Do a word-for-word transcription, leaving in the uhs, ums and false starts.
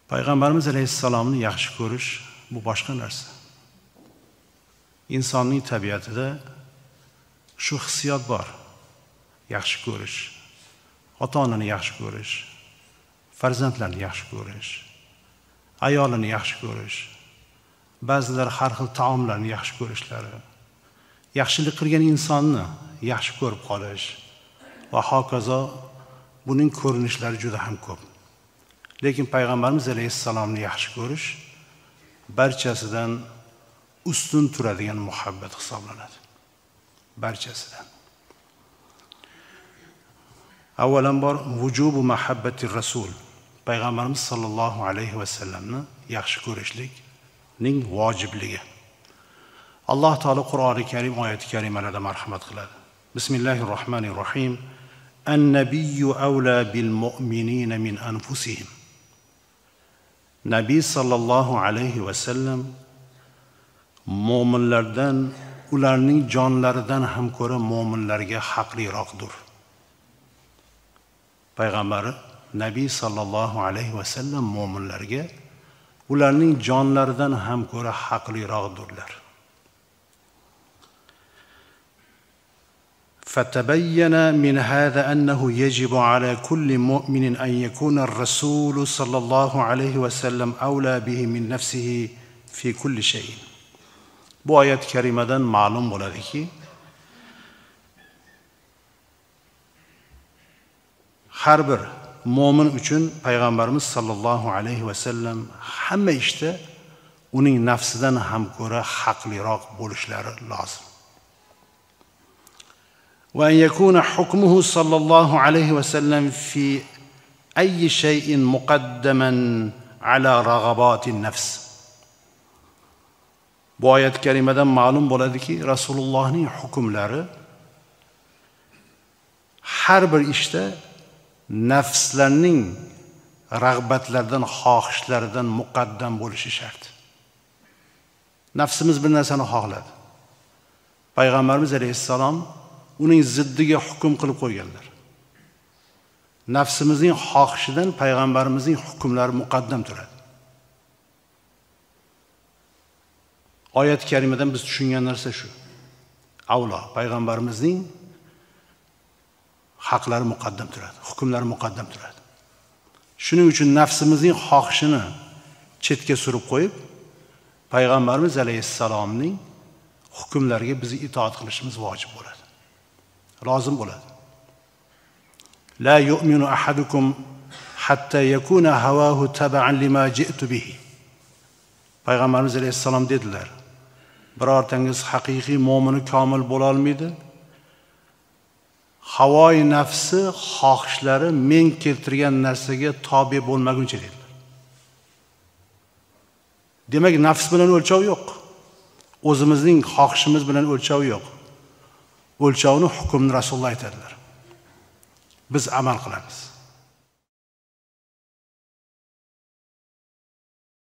Payg'ambarimiz alayhissalomni yaxshi ko'rish bu boshqa narsa. Insonning tabiatida shu hissiyot bor. Yaxshi ko'rish, ota-onani yaxshi ko'rish, farzandlarni yaxshi ko'rish, ayolini yaxshi ko'rish, ba'zilar har xil taomlarni yaxshi ko'rishlari, yaxshilik qilgan insonni yaxshi ko'rib qolish va hokazo. Buning ko'rinishlari juda ham ko'p. Lekin payg'ambarimiz alayhissalomni yaxshi ko'rish barchasidan ustun turadigan muhabbat hisoblanadi. Barchasidan. Avvalambor vujubu mahabbati rasul. Payg'ambarimiz sollallohu alayhi va sallamni yaxshi ko'rishlikning vojibligi. Alloh taolo Qur'oni Karim oyati karimalarida marhamat qiladi. Bismillahirrohmanirrohim. An-nabiyyu awla bil mu'minina min anfusihim. Nabiy sallallohu alayhi va sallam mu'minlardan, ularning jonlaridan ham ko'ra mu'minlarga haqliroqdir. Payg'ambar Nabiy sallallohu alayhi va sallam mu'minlarga ularning jonlaridan ham ko'ra haqliroqdirlar. فتبين من هذا أنه يجب على كل مؤمن أن يكون الرسول صلى الله عليه وسلم أولى به من نفسه في كل شيء. Bu oyat karimadan ma'lum bo'ladiki, har bir mu'min uchun payg'ambarimiz sollallohu alayhi va sallam hamma ishda uning nafsidan ham ko'ra haqliroq bo'lishlari lozim. وأن يكون حكمه صلى الله عليه وسلم في أي شيء مقدما على رغبات النفس. Bu oyat karimadan ma'lum bo'ladiki, Rasulullohning hukmlari har bir ishda nafslarning rag'batlaridan, xohishlaridan muqaddam bo'lishi shart. Nafsimiz bir narsani xohladi. Payg'ambarimiz alayhissalom uning ziddiga hukm qilib qo'yganlar. Nafsimizning xohishidan payg'ambarimizning hukmlari muqaddam turadi. Oyat karimadan biz tushungan narsa shu. Avlo payg'ambarimizning haqlari muqaddam turadi, hukmlari muqaddam turadi. Shuning uchun nafsimizning xohishini chetga surib qo'yib, payg'ambarimiz alayhissalomning hukmlariga biz itoat qilishimiz vojib bo'ladi. Lozim bo'ladi. La yu'minu ahadukum hatta yakuna hawahu tab'an lima ji'tu bihi. Payg'ambarimiz alayhissalom dedilar: birortangiz haqiqiy mu'mini komil bo'la olmaydi. Havoyi nafsi xohishlari men keltirgan narsaga tobe bo'lmaguncha dedilar. Demak, nafs bilan o'lchov yo'q. O'zimizning xohishimiz bilan o'lchov yo'q. O'lchovni hukmni Rasululloh aytadilar. Biz amal qilamiz.